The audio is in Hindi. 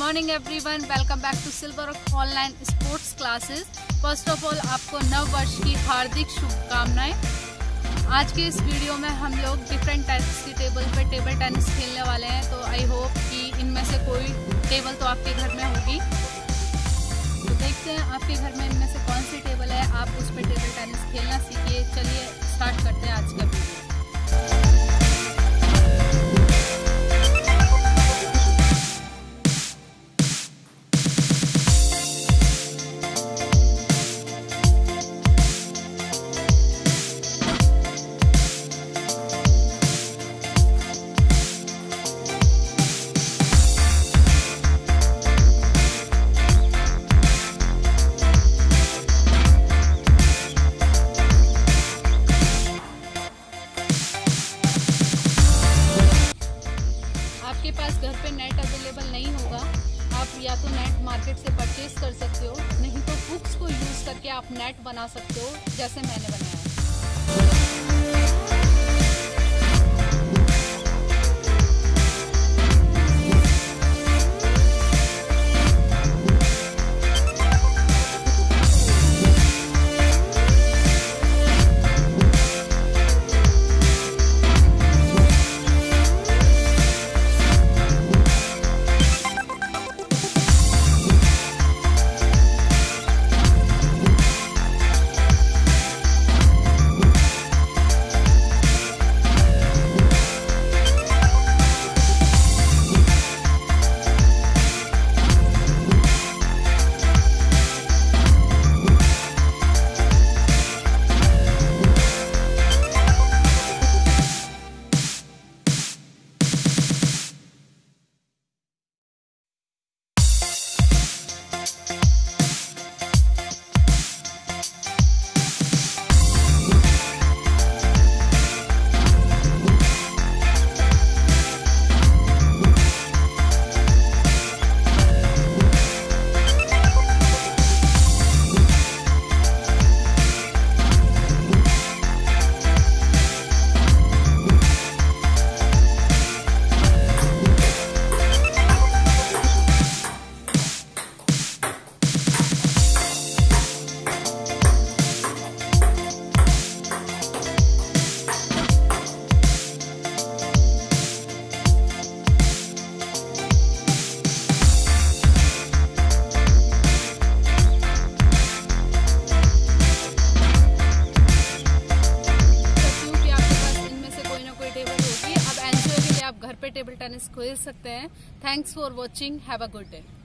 Morning everyone, welcome back to Silver Online Sports Classes. First of all आपको नव वर्ष की हार्दिक शुभकामनाएं। आज के इस वीडियो में हम लोग डिफरेंट टाइप्स की टेबल पे टेबल टेनिस खेलने वाले हैं। तो आई होप कि इनमें से कोई टेबल तो आपके घर में होगी। तो देखते हैं आपके घर में इनमें से कौन सी टेबल है, आप उस पर टेबल टेनिस खेलना सीखिए। चलिए स्टार्ट करते हैं आज का वीडियो। आपके पास घर पे नेट अवेलेबल नहीं होगा, आप या तो नेट मार्केट से परचेज कर सकते हो, नहीं तो हुक्स को यूज करके आप नेट बना सकते हो, जैसे मैंने बनाया है। घर पे टेबल टेनिस खेल सकते हैं। Thanks for watching, have a good day.